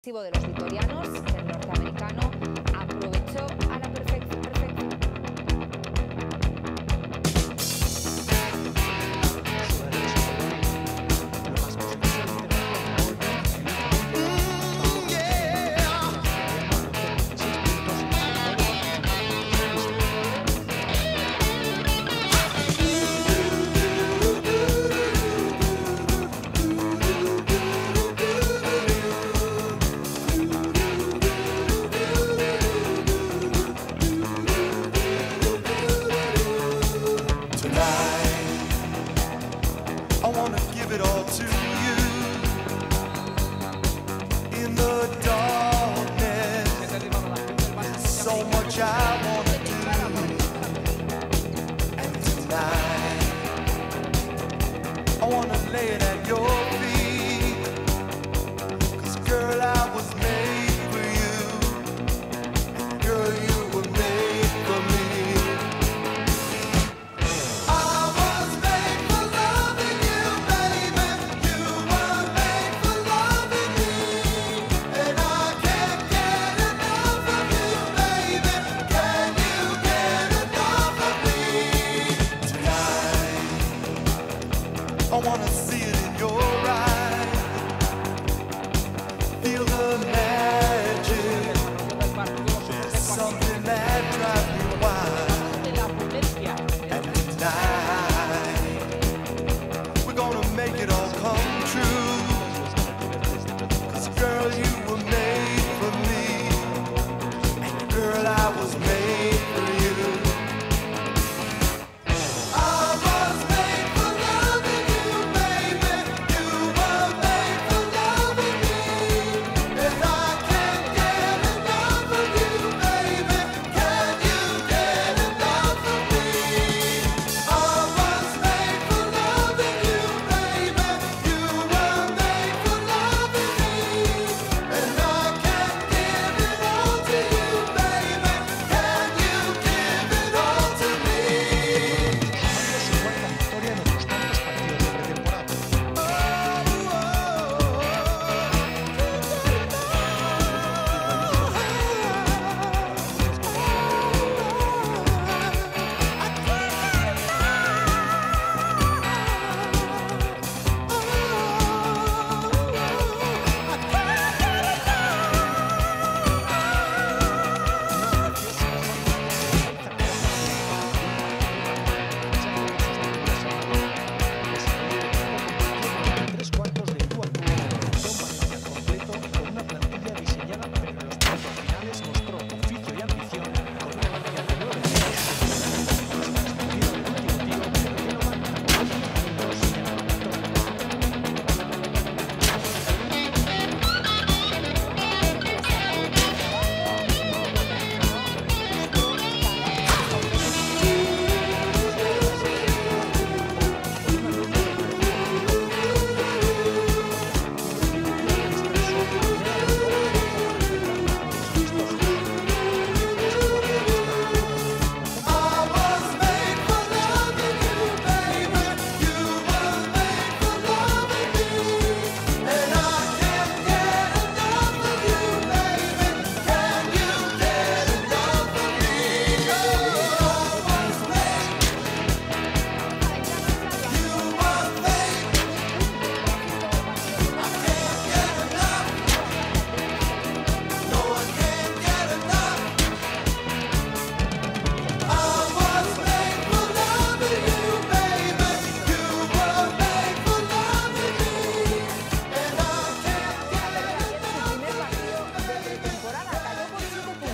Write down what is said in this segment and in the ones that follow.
De los vitorianos, el norteamericano aprovechó a la perfección. I wanna give it all to you. In the darkness, there's so much I wanna do. And tonight, I wanna lay it at your feet. 'Cause girl, I was made for you. And girl, you were made for me. I wanna see it in your eyes. Feel the magic. Something that drives me wild. And tonight, we're gonna make it all come true. 'Cause girl, you were made for me. And girl, I was made for you.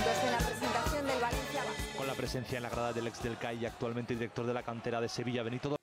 Presencia en la grada del ex del CAI y actualmente director de la cantera de Sevilla, Benito